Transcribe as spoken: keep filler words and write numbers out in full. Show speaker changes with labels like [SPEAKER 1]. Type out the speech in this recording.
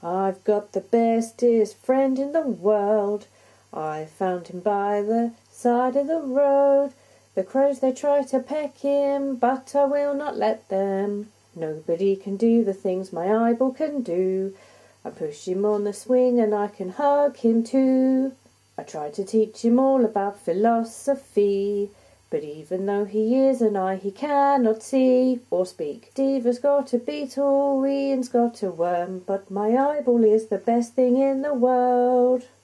[SPEAKER 1] I've got the bestest friend in the world. I found him by the side of the road. The crows they try to peck him, but I will not let them. Nobody can do the things my eyeball can do. I push him on the swing and I can hug him too. I tried to teach him all about philosophy, but even though he is an eye he cannot see or speak. Steve has got a beetle, Ian's got a worm, but my eyeball is the best thing in the world.